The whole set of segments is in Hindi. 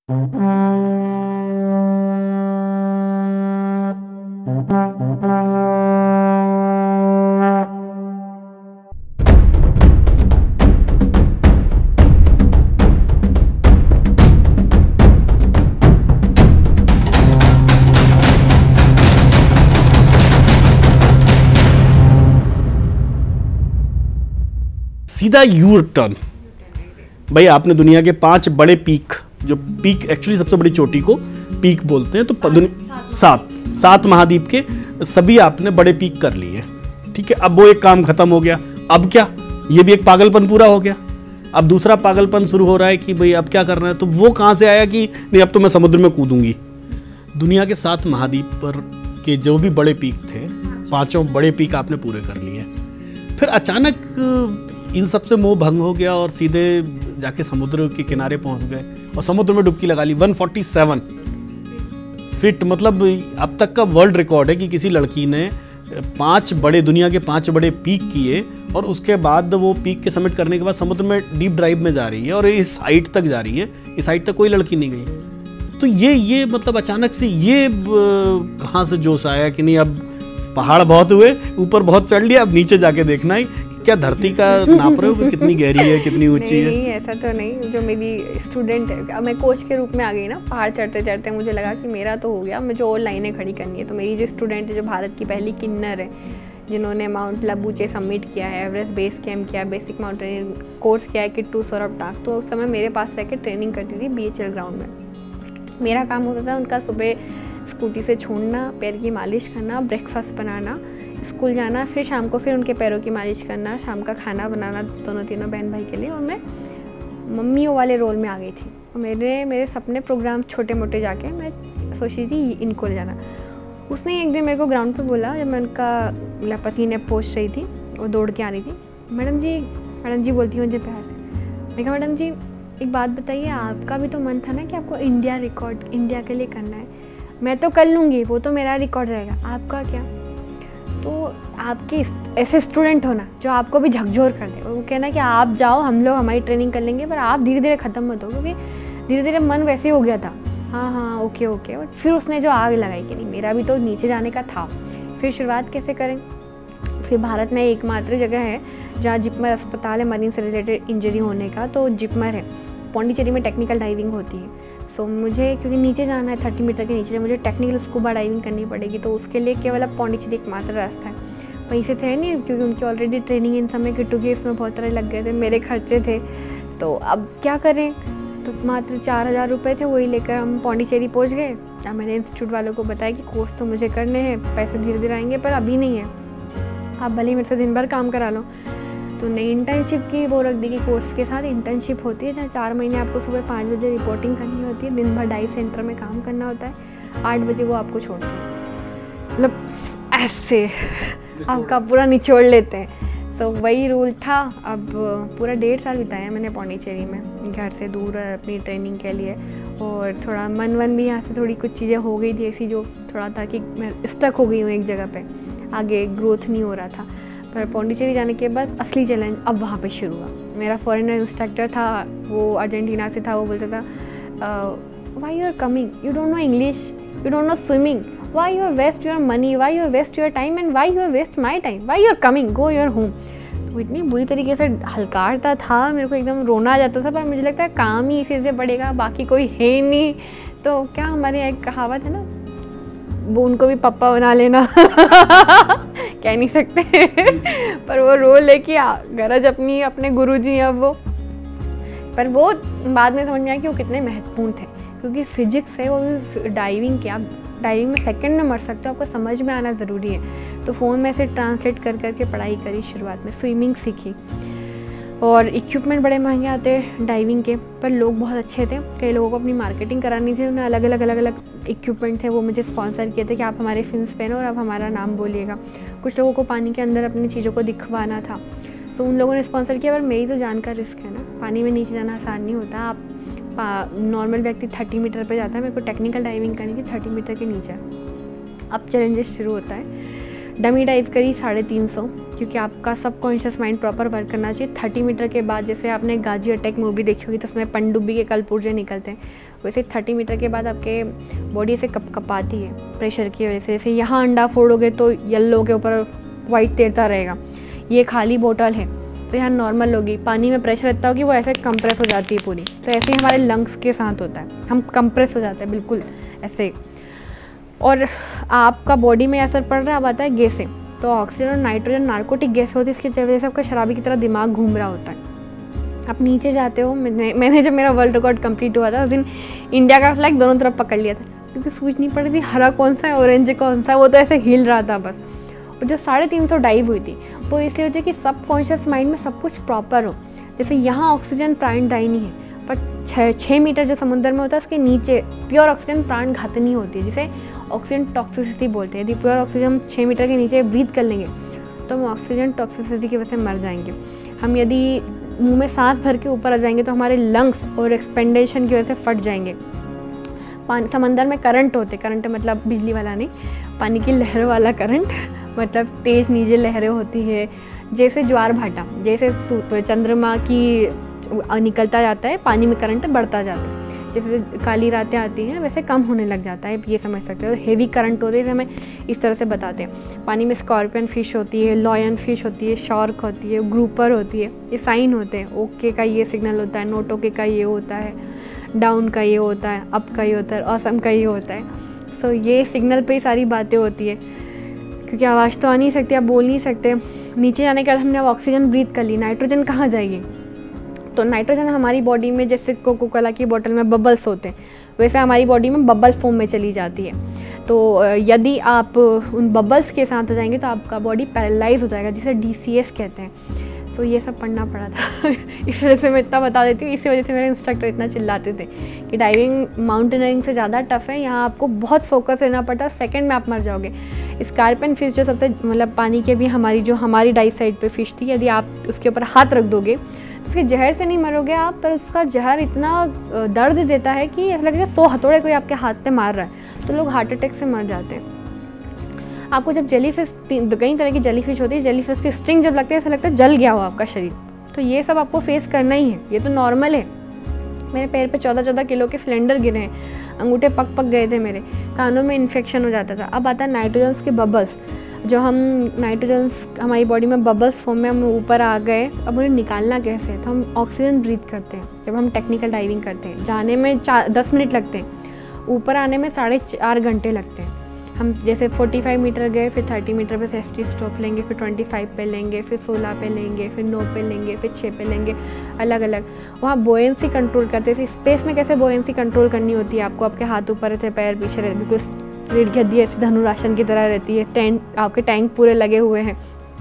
सीधा यू टर्न। भाई आपने दुनिया के 5 बड़े पीक, जो पीक एक्चुअली सबसे बड़ी चोटी को पीक बोलते हैं, तो सात महाद्वीप के सभी आपने बड़े पीक कर लिए, ठीक है। अब वो एक काम खत्म हो गया, अब क्या, ये भी एक पागलपन पूरा हो गया। अब दूसरा पागलपन शुरू हो रहा है कि भाई अब क्या करना है। तो वो कहाँ से आया कि नहीं अब तो मैं समुद्र में कूदूंगी। दुनिया के 7 महाद्वीप पर के जो भी बड़े पीक थे, 5 बड़े पीक आपने पूरे कर लिए। फिर अचानक इन सब से मोह भंग हो गया और सीधे जाके समुद्र के किनारे पहुंच गए और समुद्र में डुबकी लगा ली। 147 फीट, मतलब अब तक का वर्ल्ड रिकॉर्ड है कि किसी लड़की ने 5 बड़े, दुनिया के 5 बड़े पीक किए और उसके बाद वो पीक के समिट करने के बाद समुद्र में डीप ड्राइव में जा रही है और इस हाइट तक जा रही है। इस हाइट तक कोई लड़की नहीं गई। तो ये मतलब अचानक से ये कहाँ से जोश आया कि नहीं अब पहाड़ बहुत हुए, ऊपर बहुत चढ़ लिया, अब नीचे जाके देखना है क्या धरती का नाप रहे हो कि कितनी गहरी है, कितनी ऊंची है? नहीं, ऐसा तो नहीं। जो मेरी स्टूडेंट है, अब मैं कोच के रूप में आ गई ना, पहाड़ चढ़ते चढ़ते मुझे लगा कि मेरा तो हो गया, मुझे और लाइनें खड़ी करनी है। तो मेरी जो स्टूडेंट है, जो भारत की पहली किन्नर है, जिन्होंने माउंट लबूचे सबमिट किया है, एवरेस्ट बेस कैम्प किया, बेसिक माउंटेनियरिंग कोर्स किया है, किट्टू सौरभ टाक, तो उस समय मेरे पास रह के ट्रेनिंग करती थी BHL ग्राउंड में। मेरा काम होता था उनका सुबह स्कूटी से छोड़ना, पैर की मालिश करना, ब्रेकफास्ट बनाना, स्कूल जाना, फिर शाम को फिर उनके पैरों की मालिश करना, शाम का खाना बनाना दोनों तीनों बहन भाई के लिए। और मैं मम्मियों वाले रोल में आ गई थी। मेरे सपने प्रोग्राम छोटे मोटे जाके मैं सोची थी इनको ले जाना। उसने एक दिन मेरे को ग्राउंड पे बोला, जब मैं उनका पसीने पोंछ रही थी, वो दौड़ के आ रही थी, मैडम जी बोलती हूँ मुझे प्यार से। मैं कहा मैडम जी एक बात बताइए, आपका भी तो मन था ना कि आपको इंडिया रिकॉर्ड इंडिया के लिए करना है। मैं तो कर लूँगी, वो तो मेरा रिकॉर्ड रहेगा, आपका क्या? तो आपकी ऐसे स्टूडेंट होना जो आपको भी झकझोर कर दे, वो कहना कि आप जाओ, हम लोग हमारी ट्रेनिंग कर लेंगे, पर आप धीरे धीरे ख़त्म मत हो, क्योंकि धीरे धीरे मन वैसे हो गया था। हाँ ओके। बट फिर उसने जो आग लगाई कि नहीं मेरा भी तो नीचे जाने का था। फिर शुरुआत कैसे करें? फिर भारत में एकमात्र जगह है जहाँ जिपमर अस्पताल है मरीन से रिलेटेड इंजरी होने का, तो जिपमर है। पौंडीचेरी में टेक्निकल डाइविंग होती है। सो मुझे क्योंकि नीचे जाना है 30 मीटर के नीचे, मुझे टेक्निकल स्कूबा डाइविंग करनी पड़ेगी, तो उसके लिए केवल अब पौंडीचेरी एकमात्र रास्ता है। वहीं से थे नहीं, क्योंकि उनकी ऑलरेडी ट्रेनिंग इन समय किट्टू के इसमें बहुत तरह लग गए थे, मेरे खर्चे थे, तो अब क्या करें? तो मात्र 4000 रुपये थे, वही लेकर हम पौंडीचेरी पहुँच गए। अब मैंने इंस्टीट्यूट वालों को बताया कि कोर्स तो मुझे करने हैं, पैसे धीरे धीरे आएंगे, पर अभी नहीं है, आप भले ही मेरे से दिन भर काम करा लो। तो नई इंटर्नशिप की वो रख दी कि कोर्स के साथ इंटर्नशिप होती है, जहाँ 4 महीने आपको सुबह 5 बजे रिपोर्टिंग करनी होती है, दिन भर डाइव सेंटर में काम करना होता है, 8 बजे वो आपको छोड़ते हैं। मतलब ऐसे आपका पूरा निचोड़ लेते हैं। तो वही रूल था। अब पूरा 1.5 साल बिताया मैंने पौंडीचेरी में, घर से दूर अपनी ट्रेनिंग के लिए, और थोड़ा मन भी यहाँ से थोड़ी कुछ चीज़ें हो गई थी ऐसी जो थोड़ा था कि मैं स्टक हो गई हूँ एक जगह पे, आगे ग्रोथ नहीं हो रहा था। पर पौंडीचेरी जाने के बाद असली चैलेंज अब वहाँ पे शुरू हुआ। मेरा फॉरेनर इंस्ट्रक्टर था, वो अर्जेंटीना से था, वो बोलता था why you are coming, you don't know English, you don't know swimming, why you are waste your money, why you are waste your time, and why you are waste my time, why you are coming, go your home. तो इतनी बुरी तरीके से हल्कारता था, मेरे को एकदम रोना आ जाता था, पर मुझे लगता है काम ही इसी से पड़ेगा, बाकी कोई है ही नहीं। तो क्या हमारे यहाँ एक कहावत है ना, वो उनको भी पप्पा बना लेना कह नहीं सकते पर वो रोल है कि गरज अपनी अपने गुरुजी हैं वो। पर वो बाद में समझ में आया कि वो कितने महत्वपूर्ण थे, क्योंकि फिजिक्स है, वो भी डाइविंग के, आप डाइविंग में सेकंड में मर सकते हो, आपको समझ में आना ज़रूरी है। तो फ़ोन में से ट्रांसलेट कर करके पढ़ाई करी, शुरुआत में स्विमिंग सीखी, और इक्विपमेंट बड़े महंगे आते हैं डाइविंग के, पर लोग बहुत अच्छे थे। कई लोगों को अपनी मार्केटिंग करानी थी, उन्हें अलग अलग इक्विपमेंट थे, वो मुझे स्पॉन्सर किए थे कि आप हमारे फिन्स पहनो और आप हमारा नाम बोलिएगा। कुछ लोगों को पानी के अंदर अपनी चीज़ों को दिखवाना था, तो उन लोगों ने स्पॉन्सर किया। पर मेरी तो जान का रिस्क है ना, पानी में नीचे जाना आसान नहीं होता। आप नॉर्मल व्यक्ति 30 मीटर पे जाता है, मेरे को टेक्निकल डाइविंग करनी थी 30 मीटर के नीचे। अब चैलेंजेस शुरू होता है। डमी डाइव करी 350, क्योंकि आपका सबकॉन्शियस माइंड प्रॉपर वर्क करना चाहिए। 30 मीटर के बाद, जैसे आपने गाजी अटैक मूवी देखी होगी, तो उसमें पनडुब्बी के कलपुर्जे निकलते हैं, वैसे 30 मीटर के बाद आपके बॉडी ऐसे कपाती है प्रेशर की वजह से। जैसे यहाँ अंडा फोड़ोगे तो येलो के ऊपर वाइट तैरता रहेगा, ये खाली बोतल है तो यहाँ नॉर्मल होगी, पानी में प्रेशर इतना हो कि वो ऐसे कंप्रेस हो जाती है पूरी। तो ऐसे ही हमारे लंग्स के साथ होता है, हम कंप्रेस हो जाते हैं बिल्कुल ऐसे। और आपका बॉडी में असर पड़ रहा है, अब आता है गैसें। तो ऑक्सीजन और नाइट्रोजन नार्कोटिक गैस होती है, इसकी वजह से आपका शराबी की तरह दिमाग घूम रहा होता है। आप नीचे जाते हो, मैंने जब मेरा वर्ल्ड रिकॉर्ड कंप्लीट हुआ था उस दिन इंडिया का फ्लैग दोनों तरफ पकड़ लिया था, क्योंकि सूझ नहीं पड़ रही थी हरा कौन सा है ऑरेंज कौन सा है, वो तो ऐसे हिल रहा था बस। और जो 350 डाइव हुई थी वो इसलिए होती है कि सब कॉन्शियस माइंड में सब कुछ प्रॉपर हो। जैसे यहाँ ऑक्सीजन प्राणदायिनी है, पर 6 मीटर जो समुद्र में होता है उसके नीचे प्योर ऑक्सीजन प्राण घातनी होती है, जिसे ऑक्सीजन टॉक्सिसिटी बोलते हैं। यदि प्योर ऑक्सीजन हम 6 मीटर के नीचे ब्रीथ कर लेंगे तो हम ऑक्सीजन टॉक्सिसिटी की वजह से मर जाएंगे। हम यदि मुंह में सांस भर के ऊपर आ जाएंगे तो हमारे लंग्स और एक्सपेंडेशन की वजह से फट जाएंगे। समंदर में करंट होते, करंट मतलब बिजली वाला नहीं, पानी की लहर वाला करंट, मतलब तेज़ नीचे लहरें होती है। जैसे ज्वार भाटा, जैसे चंद्रमा की निकलता जाता है पानी में करंट बढ़ता जाता है, जैसे काली रातें आती हैं वैसे कम होने लग जाता है, ये समझ सकते हो। हेवी करंट होते हैं, हमें इस तरह से बताते हैं। पानी में स्कॉर्पियन फिश होती है, लॉयन फिश होती है, शार्क होती है, ग्रुपर होती है, ये साइन होते हैं। ओके का ये सिग्नल होता है, नोट ओके का ये होता है, डाउन का ये होता है, अप का ये होता है, ऑसम का ये होता है। सो ये सिग्नल पे ही सारी बातें होती है, क्योंकि आवाज़ तो आ नहीं सकती, आप बोल नहीं सकते। नीचे जाने के बाद हमने अब ऑक्सीजन ब्रीथ कर ली, नाइट्रोजन कहाँ जाएगी? तो नाइट्रोजन हमारी बॉडी में जैसे कोको कोला की बोतल में बबल्स होते हैं, वैसे हमारी बॉडी में बबल फॉर्म में चली जाती है। तो यदि आप उन बबल्स के साथ जाएंगे तो आपका बॉडी पैरालाइज हो जाएगा, जिसे DCS कहते हैं। तो ये सब पढ़ना पड़ा था इस वजह से मैं इतना बता देती हूँ। इसी वजह से मेरे इंस्ट्रक्टर इतना चिल्लाते थे कि डाइविंग माउंटेनियरिंग से ज़्यादा टफ है, यहाँ आपको बहुत फोकस रहना पड़ता है, सेकंड में आप मर जाओगे। स्कॉर्पियन फिश जो सबसे मतलब पानी के भी हमारी डाइव साइड पे फिश थी, यदि आप उसके ऊपर हाथ रख दोगे उसके जहर से नहीं मरोगे आप, पर उसका जहर इतना दर्द देता है कि ऐसा लगेगा 100 हथौड़े कोई आपके हाथ पे मार रहा है, तो लोग हार्ट अटैक से मर जाते हैं। आपको जब जेलीफिश, कई तरह की जेलीफिश होती है, जेलीफिश की स्टिंग जब लगती है ऐसा लगता है जल गया हो आपका शरीर। तो ये सब आपको फेस करना ही है, ये तो नॉर्मल है। मेरे पैर पे 14-14 किलो के सिलेंडर गिरे हैं, अंगूठे पक गए थे मेरे, कानों में इन्फेक्शन हो जाता था। अब आता है नाइट्रोजन्स के बबल्स, जो हम नाइट्रोजन्स हमारी बॉडी में बबल्स फॉर्म में हम ऊपर आ गए, अब उन्हें निकालना कैसे है? तो हम ऑक्सीजन ब्रीथ करते हैं जब हम टेक्निकल डाइविंग करते हैं। जाने में 10 मिनट लगते हैं, ऊपर आने में 4.5 घंटे लगते हैं। हम जैसे 45 मीटर गए, फिर 30 मीटर पे सेफ्टी स्टॉप लेंगे, फिर 25 पे लेंगे, फिर 16 पे लेंगे, फिर 9 पे लेंगे, फिर 6 पे लेंगे, अलग अलग। वहाँ बोयेंसी कंट्रोल करते थे। स्पेस में कैसे बोयेंसी कंट्रोल करनी होती है आपको? आपके हाथ ऊपर रहते, पैर पीछे रहते, बिल्कुल रीढ़ की हड्डी ऐसी धनुरासन की तरह रहती है, आपके टैंक पूरे लगे हुए हैं,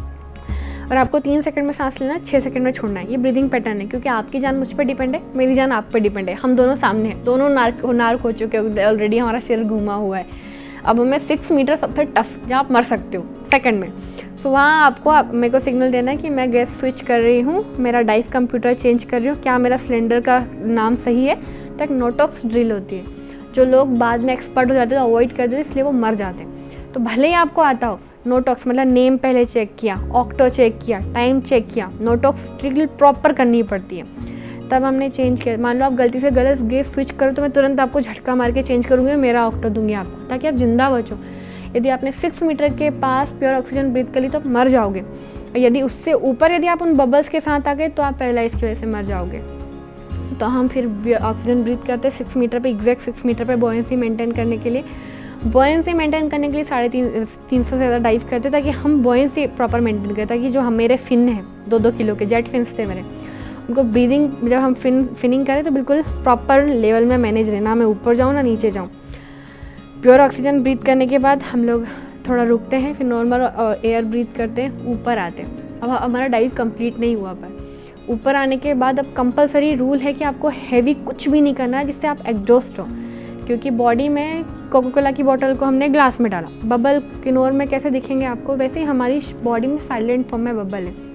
और आपको 3 सेकंड में सांस लेना, 6 सेकंड में छोड़ना है। ये ब्रीदिंग पैटर्न है, क्योंकि आपकी जान मुझ पर डिपेंड है, मेरी जान आप पर डिपेंड है। हम दोनों सामने हैं, दोनों नार्क हो चुके हैं ऑलरेडी, हमारा सिर घूमा हुआ है। अब हमें 6 मीटर सबसे टफ, जहाँ आप मर सकते हो सेकंड में। तो वहाँ आपको मेरे को सिग्नल देना है कि मैं गैस स्विच कर रही हूँ, मेरा डाइव कंप्यूटर चेंज कर रही हूँ, क्या मेरा सिलेंडर का नाम सही है। तो एक नोटॉक्स ड्रिल होती है, जो लोग बाद में एक्सपर्ट हो जाते हैं, अवॉइड करते हैं, इसलिए वो मर जाते हैं। तो भले ही आपको आता हो, नोटॉक्स मतलब नेम पहले चेक किया, ऑक्टो चेक किया, टाइम चेक किया, नोटॉक्स ड्रिल प्रॉपर करनी पड़ती है। तब हमने चेंज किया। मान लो आप गलती से गलत गैस स्विच करो तो मैं तुरंत आपको झटका मार के चेंज करूँगी, मेरा ऑक्टो दूंगी आपको, ताकि आप जिंदा बचो। यदि आपने 6 मीटर के पास प्योर ऑक्सीजन ब्रीथ कर ली तो आप मर जाओगे, और यदि उससे ऊपर यदि आप उन बबल्स के साथ आ गए तो आप पैरालाइज की वजह से मर जाओगे। तो हम फिर ऑक्सीजन ब्रीथ करते हैं 6 मीटर पे, एग्जैक्ट 6 मीटर पे बॉयंसी मेंटेन करने के लिए। बॉयंसी मेंटेन करने के लिए 350 से ज़्यादा डाइव करते, ताकि हम बॉयंसी प्रॉपर मेंटेन करें, ताकि जो हम मेरे फिन हैं 2-2 किलो के जेट फिन्स थे मेरे, उनको ब्रीदिंग जब हम फिनिंग करें तो बिल्कुल प्रॉपर लेवल में मैनेज रहना, मैं ऊपर जाऊँ ना नीचे जाऊँ। प्योर ऑक्सीजन ब्रीथ करने के बाद हम लोग थोड़ा रुकते हैं, फिर नॉर्मल एयर ब्रीथ करते हैं, ऊपर आते हैं। अब हमारा डाइव कंप्लीट नहीं हुआ, पर ऊपर आने के बाद अब कंपलसरी रूल है कि आपको हैवी कुछ भी नहीं करना है जिससे आप एग्जॉस्ट हो, क्योंकि बॉडी में कोको कोला की बोतल को हमने ग्लास में डाला, बबल किनोर में कैसे दिखेंगे आपको, वैसे ही हमारी बॉडी में साइलेंट फॉर्म में बबल है।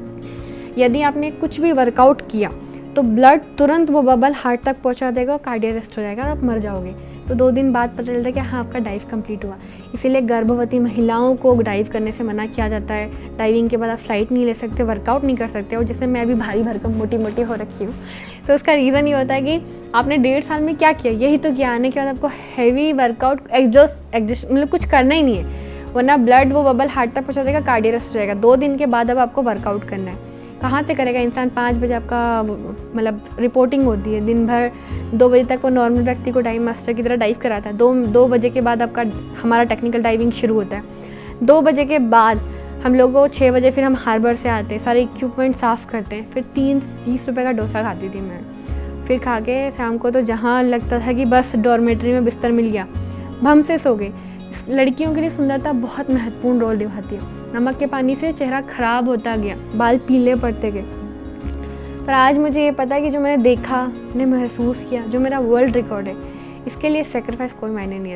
यदि आपने कुछ भी वर्कआउट किया तो ब्लड तुरंत वो बबल हार्ट तक पहुंचा देगा और कार्डियक अरेस्ट हो जाएगा और आप मर जाओगे। तो 2 दिन बाद पता चलता है कि हाँ आपका डाइव कंप्लीट हुआ। इसीलिए गर्भवती महिलाओं को डाइव करने से मना किया जाता है। डाइविंग के बाद आप फ्लाइट नहीं ले सकते, वर्कआउट नहीं कर सकते, और जैसे मैं अभी भारी भरकम मोटी हो रखी हूँ, तो उसका रीज़न ये होता है कि आपने 1.5 साल में क्या किया, यही तो किया। आने के बाद आपको हैवी वर्कआउट एग्जॉस्ट मतलब कुछ करना ही नहीं है, वरना ब्लड वो बबल हार्ट तक पहुँचा देगा, कार्डियो अरेस्ट हो जाएगा। 2 दिन के बाद अब आपको वर्कआउट करना है। कहाँ से करेगा इंसान? 5 बजे आपका मतलब रिपोर्टिंग होती है, दिन भर 2 बजे तक वो नॉर्मल व्यक्ति को डाइव मास्टर की तरह डाइव कराता है। 2 बजे के बाद आपका हमारा टेक्निकल डाइविंग शुरू होता है। 2 बजे के बाद हम लोग को 6 बजे फिर हम हार्बर से आते हैं, सारे इक्विपमेंट साफ़ करते हैं। फिर 30 रुपये का डोसा खाती थी मैं। फिर खा के शाम को तो जहाँ लगता था कि बस डॉर्मेट्री में बिस्तर मिल गया, भम से सो गए। लड़कियों के लिए सुंदरता बहुत महत्वपूर्ण रोल निभाती है। नमक के पानी से चेहरा ख़राब होता गया, बाल पीले पड़ते गए। पर आज मुझे ये पता है कि जो मैंने देखा, मैंने महसूस किया, जो मेरा वर्ल्ड रिकॉर्ड है, इसके लिए सेक्रीफाइस कोई मायने नहीं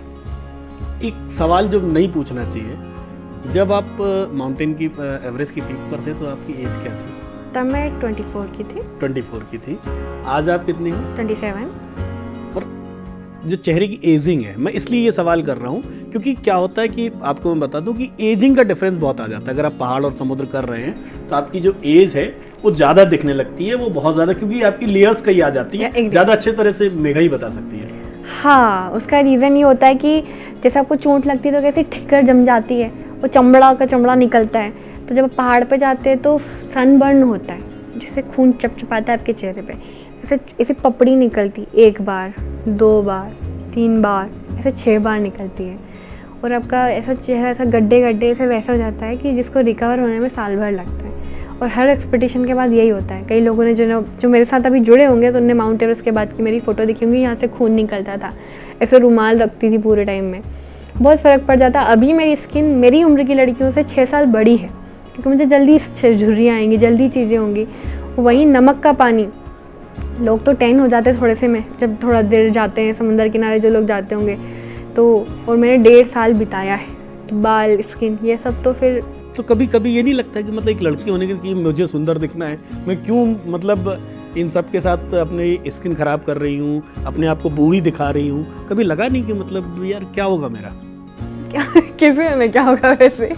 रखाते। एक सवाल जो नहीं पूछना चाहिए, जब आप माउंटेन की एवरेस्ट की पीक पर थे तो आपकी एज क्या थी? तब मैं 24 की थी। 24 की थी। आज आप कितनी हो? 27। और जो चेहरे की एजिंग है, मैं इसलिए ये सवाल कर रहा हूँ क्योंकि क्या होता है कि आपको मैं बता दूं कि एजिंग का डिफरेंस बहुत आ जाता है। अगर आप पहाड़ और समुद्र कर रहे हैं तो आपकी जो एज है वो ज़्यादा दिखने लगती है, वो बहुत ज़्यादा, क्योंकि आपकी लेयर्स कई आ जाती है। ज़्यादा अच्छे तरह से मेघा ही बता सकती है। हाँ, उसका रीज़न ये होता है कि जैसे आपको चोट लगती है तो कैसे ठिक्कर जम जाती है, वो चमड़ा का चमड़ा निकलता है। तो जब आप पहाड़ पे जाते हैं तो सनबर्न होता है, जैसे खून चपचपाता है आपके चेहरे पे, ऐसे पपड़ी निकलती, 1 बार, 2 बार, 3 बार, ऐसे 6 बार निकलती है। और आपका ऐसा चेहरा ऐसा गड्ढे गड्ढे ऐसे वैसा हो जाता है कि जिसको रिकवर होने में साल भर लगता है। और हर एक्सपेडिशन के बाद यही होता है। कई लोगों ने जो मेरे साथ अभी जुड़े होंगे तो उन्हें माउंट एवरेस्ट के बाद की मेरी फ़ोटो देखी होंगी, यहाँ से खून निकलता था, ऐसे रुमाल रखती थी पूरे टाइम में, बहुत फ़र्क पड़ जाता। अभी मेरी स्किन मेरी उम्र की लड़कियों से 6 साल बड़ी है, क्योंकि मुझे जल्दी झुर्रियाँ आएंगी, जल्दी चीज़ें होंगी। वहीं नमक का पानी, लोग तो टैन हो जाते हैं थोड़े से में, जब थोड़ा देर जाते हैं समंदर किनारे जो लोग जाते होंगे तो। और मैंने 1.5 साल बिताया है, बाल, स्किन, ये सब। तो फिर तो कभी कभी ये नहीं लगता कि मतलब एक लड़की होने के कि मुझे सुंदर दिखना है, मैं क्यों मतलब इन सब के साथ अपनी स्किन खराब कर रही हूँ, अपने आप को बूढ़ी दिखा रही हूँ? कभी लगा नहीं कि मतलब यार क्या होगा मेरा? किसी में क्या होगा वैसे?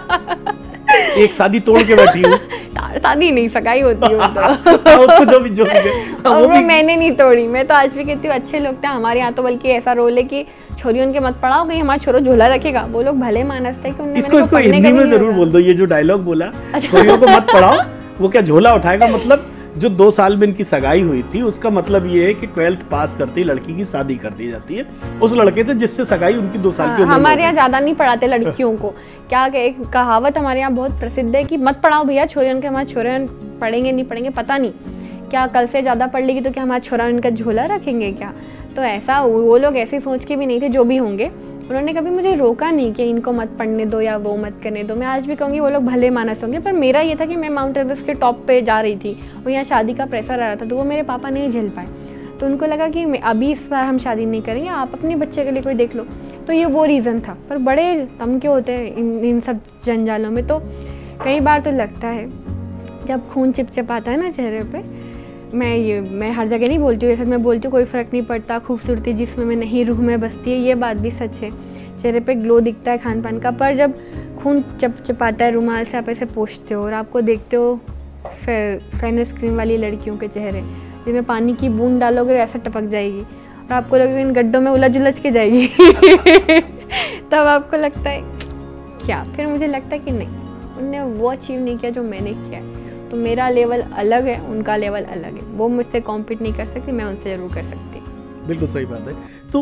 एक शादी तोड़ के बैठी हूँ। शादी नहीं, सगाई होती है उसको जो भी और वो मैंने नहीं तोड़ी। मैं तो आज भी कहती हूँ अच्छे लोग थे हमारे यहाँ, तो बल्कि ऐसा रोल है कि छोरियों के मत पढ़ाओ, कहीं हमारा छोरो झोला रखेगा। वो लोग भले मानस थे कि इसको हिंदी में जरूर बोल दो, ये जो डायलॉग बोला, छोरियों को मत पढ़ाओ, वो क्या झोला उठाएगा? मतलब जो 2 साल में इनकी सगाई हुई थी उसका मतलब ये है कि 12th पास करते ही लड़की की शादी कर दी जाती है उस लड़के से जिससे सगाई उनकी 2 साल की उम्र में। हमारे यहाँ ज्यादा नहीं पढ़ाते लड़कियों को। क्या एक कहावत हमारे यहाँ बहुत प्रसिद्ध है कि मत पढ़ाओ भैया छोरियन के, हमारे छोरियन पढ़ेंगे नहीं पढ़ेंगे पता नहीं, क्या कल से ज़्यादा पढ़ लेगी तो क्या हमारा छोरा इनका झोला रखेंगे क्या? तो ऐसा वो लोग ऐसी सोच के भी नहीं थे, जो भी होंगे उन्होंने कभी मुझे रोका नहीं कि इनको मत पढ़ने दो या वो मत करने दो। मैं आज भी कहूँगी वो लोग भले मानस होंगे, पर मेरा ये था कि मैं माउंट एवरेस्ट के टॉप पे जा रही थी और यहाँ शादी का प्रेशर आ रहा था, तो वो मेरे पापा नहीं झेल पाए। तो उनको लगा कि अभी इस बार हम शादी नहीं करेंगे, आप अपने बच्चे के लिए कोई देख लो। तो ये वो रीज़न था। पर बड़े तमके होते हैं इन सब जंजालों में। तो कई बार तो लगता है जब खून चिपचिपाता है ना चेहरे पे, मैं हर जगह नहीं बोलती हूँ, मैं बोलती हूँ कोई फ़र्क नहीं पड़ता, खूबसूरती जिसमें में नहीं रूह में बसती है। ये बात भी सच है, चेहरे पे ग्लो दिखता है खान पान का। पर जब खून चिपचिपाता है, रुमाल से आप ऐसे पोंछते हो और आपको देखते हो फेनस क्रीम वाली लड़कियों के चेहरे, जिसमें पानी की बूंद डालोगे ऐसा टपक जाएगी और आपको लगेगा इन गड्ढों में उलझ के जाएगी तब आपको लगता है क्या? फिर मुझे लगता है कि नहीं, उनने वो अचीव नहीं किया जो मैंने किया है। तो मेरा लेवल अलग है, उनका लेवल अलग है। वो मुझसे कॉम्पीट नहीं कर सकती, मैं उनसे ज़रूर कर सकती। बिल्कुल सही बात है। तो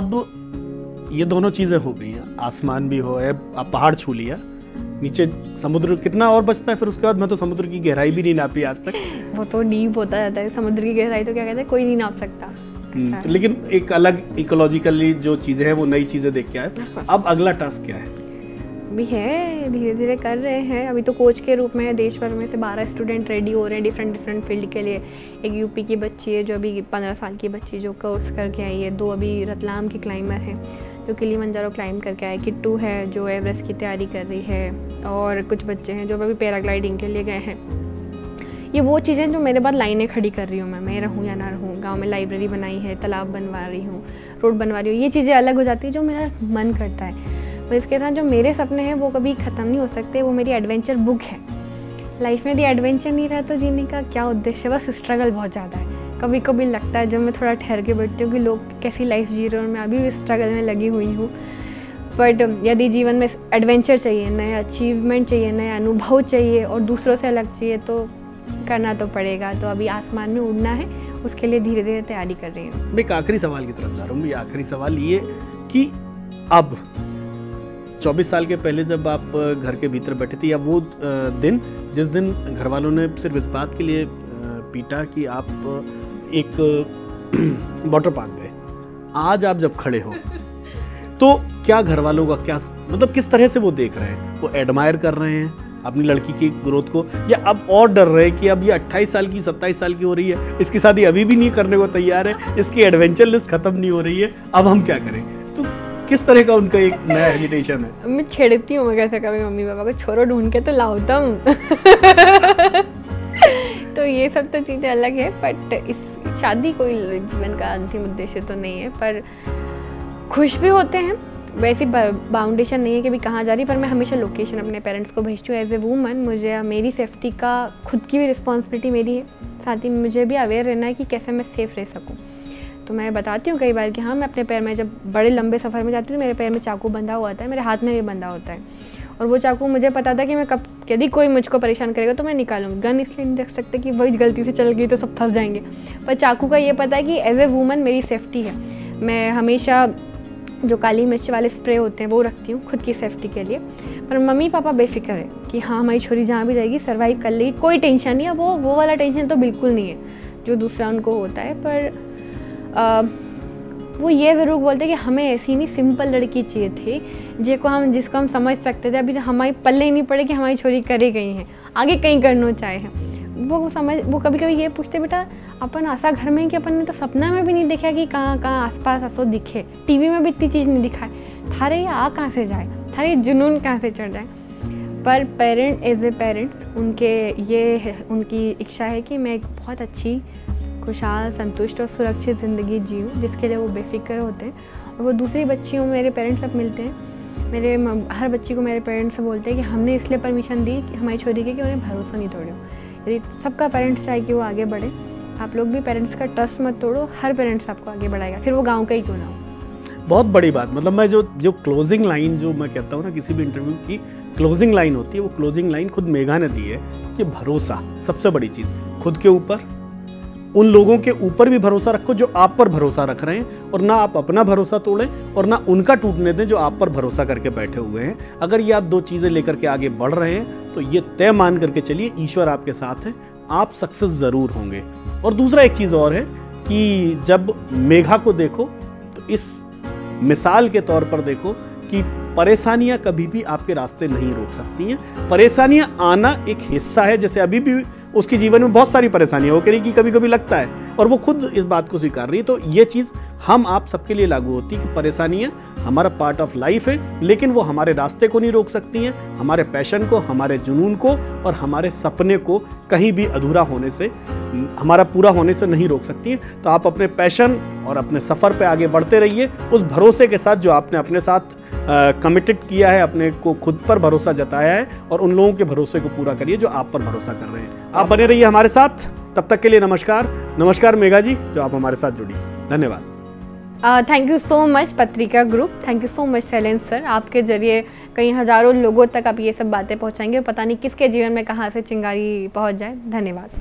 अब ये दोनों चीज़ें हो गई हैं, आसमान भी हो है, आप पहाड़ छू लिया, नीचे समुद्र कितना और बचता है फिर उसके बाद? मैं तो समुद्र की गहराई भी नहीं नापी आज तक। वो तो डीप होता जाता है, समुद्र की गहराई तो क्या कहते हैं कोई नहीं नाप सकता। तो लेकिन एक अलग इकोलॉजिकली जो चीज़ें हैं वो नई चीज़ें देख के आए। अब अगला टास्क क्या है? भी है, धीरे धीरे कर रहे हैं। अभी तो कोच के रूप में देश भर में से 12 स्टूडेंट रेडी हो रहे हैं डिफरेंट फील्ड के लिए। एक यूपी की बच्ची है जो अभी 15 साल की बच्ची जो कोर्स करके आई है। 2 अभी रतलाम की क्लाइंबर हैं जो किलिमंजारो क्लाइंब करके आए। किट्टू है जो एवरेस्ट की तैयारी कर रही है, और कुछ बच्चे हैं जो अभी पैराग्लाइडिंग के लिए गए हैं। ये वो चीज़ें जो मेरे बाद लाइनें खड़ी कर रही हूँ मैं रहूँ या ना रहूँ। गाँव में लाइब्रेरी बनाई है, तालाब बनवा रही हूँ, रोड बनवा रही हूँ। ये चीज़ें अलग हो जाती है जो मेरा मन करता है। और इसके साथ जो मेरे सपने हैं वो कभी ख़त्म नहीं हो सकते। वो मेरी एडवेंचर बुक है। लाइफ में यदि एडवेंचर नहीं रहा तो जीने का क्या उद्देश्य? बस स्ट्रगल बहुत ज़्यादा है। कभी कभी लगता है जब मैं थोड़ा ठहर के बैठती हूँ कि लोग कैसी लाइफ जी रहे हैं और मैं अभी भी स्ट्रगल में लगी हुई हूँ। बट यदि जीवन में एडवेंचर चाहिए, नए अचीवमेंट चाहिए, नए अनुभव चाहिए और दूसरों से अलग चाहिए तो करना तो पड़ेगा। तो अभी आसमान में उड़ना है, उसके लिए धीरे धीरे तैयारी कर रही हूँ। मैं एक आखिरी सवाल की तरफ जा रहा हूँ। ये आखिरी सवाल ये कि अब 24 साल के पहले जब आप घर के भीतर बैठे थे, या वो दिन जिस दिन घर वालों ने सिर्फ इस बात के लिए पीटा कि आप एक वाटर पार्क गए, आज आप जब खड़े हो तो क्या घर वालों का क्या मतलब किस तरह से वो देख रहे हैं? वो एडमायर कर रहे हैं अपनी लड़की की ग्रोथ को, या अब और डर रहे हैं कि अब ये 28 साल की 27 साल की हो रही है, इसकी शादी अभी भी नहीं करने को तैयार है, इसकी एडवेंचर लिस्ट खत्म नहीं हो रही है, अब हम क्या करें? तो किस तरह का उनका एक नया एजिटेशन है? मैं छेड़ती हूँ, मैं कैसे कभी मम्मी पापा को छोरो ढूंढ के तो लाता हूँ। तो ये सब तो चीज़ें अलग है, बट इस शादी कोई जीवन का अंतिम उद्देश्य तो नहीं है। पर खुश भी होते हैं, वैसी बाउंडेशन नहीं है कि भी कहाँ जा रही, पर मैं हमेशा लोकेशन अपने पेरेंट्स को भेजती हूँ। एज ए वूमन मुझे मेरी सेफ्टी का खुद की भी रिस्पॉन्सिबिलिटी मेरी है, साथ ही मुझे भी अवेयर रहना है कि कैसे मैं सेफ़ रह सकूँ। तो मैं बताती हूँ कई बार कि हाँ, मैं अपने पैर में जब बड़े लंबे सफ़र में जाती हूँ तो मेरे पैर में चाकू बंधा हुआ होता है, मेरे हाथ में भी बंधा होता है, और वो चाकू मुझे पता था कि मैं कब यदि कोई मुझको परेशान करेगा तो मैं निकालूंगी। गन इसलिए नहीं रख सकते कि वही गलती से चल गई तो सब फंस जाएंगे, पर चाकू का ये पता है कि एज ए वूमन मेरी सेफ्टी है। मैं हमेशा जो काली मिर्च वाले स्प्रे होते हैं वो रखती हूँ खुद की सेफ्टी के लिए। पर मम्मी पापा बेफिक्र है कि हाँ, हमारी छोरी जहाँ भी जाएगी सर्वाइव कर लेगी, कोई टेंशन नहीं है। वो वाला टेंशन तो बिल्कुल नहीं है जो दूसरा उनको होता है। पर वो ये ज़रूर बोलते हैं कि हमें ऐसी नहीं सिंपल लड़की चाहिए थी जिसको हम समझ सकते थे। अभी तो हमारी पल्ले ही नहीं पड़े कि हमारी छोरी करे गई हैं, आगे कहीं करना चाहे हैं। वो कभी कभी ये पूछते, बेटा अपन आशा घर में कि अपन ने तो सपना में भी नहीं देखा कि कहाँ आसपास ऐसो दिखे, टीवी में भी इतनी चीज़ नहीं दिखाए, थारे ये आ कहाँ से जाए, थारे जुनून कहाँ से चढ़ जाए। पर पेरेंट एज ए पेरेंट्स उनकी इच्छा है कि मैं एक बहुत अच्छी, खुशहाल, संतुष्ट और सुरक्षित ज़िंदगी जीऊँ, जिसके लिए वो बेफिक्र होते हैं। और वो दूसरी बच्चियों, मेरे पेरेंट्स सब मिलते हैं, हर बच्ची को मेरे पेरेंट्स से बोलते हैं कि हमने इसलिए परमिशन दी कि हमारी छोरी के कि उन्हें भरोसा नहीं तोड़ो। यदि सबका पेरेंट्स चाहे कि वो आगे बढ़े, आप लोग भी पेरेंट्स का ट्रस्ट मत तोड़ो, हर पेरेंट्स आपको आगे बढ़ाएगा, फिर वो गाँव का ही क्यों ना हो। बहुत बड़ी बात, मतलब मैं जो क्लोजिंग लाइन जो मैं कहता हूँ ना, किसी भी इंटरव्यू की क्लोजिंग लाइन होती है, वो क्लोजिंग लाइन खुद मेघा ने दी है कि भरोसा सबसे बड़ी चीज़, खुद के ऊपर, उन लोगों के ऊपर भी भरोसा रखो जो आप पर भरोसा रख रहे हैं, और ना आप अपना भरोसा तोड़ें और ना उनका टूटने दें जो आप पर भरोसा करके बैठे हुए हैं। अगर ये आप दो चीज़ें लेकर के आगे बढ़ रहे हैं तो ये तय मान करके चलिए, ईश्वर आपके साथ है, आप सक्सेस ज़रूर होंगे। और दूसरा एक चीज़ और है कि जब मेघा को देखो तो इस मिसाल के तौर पर देखो कि परेशानियां कभी भी आपके रास्ते नहीं रोक सकती हैं। परेशानियां आना एक हिस्सा है, जैसे अभी भी उसके जीवन में बहुत सारी परेशानियां, वो कह रही कि कभी कभी लगता है, और वो खुद इस बात को स्वीकार रही है। तो ये चीज़ हम आप सबके लिए लागू होती है कि परेशानियां हमारा पार्ट ऑफ लाइफ है, लेकिन वो हमारे रास्ते को नहीं रोक सकती हैं, हमारे पैशन को, हमारे जुनून को और हमारे सपने को कहीं भी अधूरा होने से, हमारा पूरा होने से नहीं रोक सकती हैं। तो आप अपने पैशन और अपने सफ़र पे आगे बढ़ते रहिए, उस भरोसे के साथ जो आपने अपने साथ कमिटेड किया है, अपने को खुद पर भरोसा जताया है, और उन लोगों के भरोसे को पूरा करिए जो आप पर भरोसा कर रहे हैं। आप बने रहिए हमारे साथ, तब तक के लिए नमस्कार। नमस्कार मेघा जी, जो आप हमारे साथ जुड़ी, धन्यवाद। Thank you so much Patrika group, thank you so much Shailendra sir. आपके जरिए कई हज़ारों लोगों तक आप ये सब बातें पहुंचाएंगे, पता नहीं किसके जीवन में कहाँ से चिंगारी पहुंच जाए। धन्यवाद।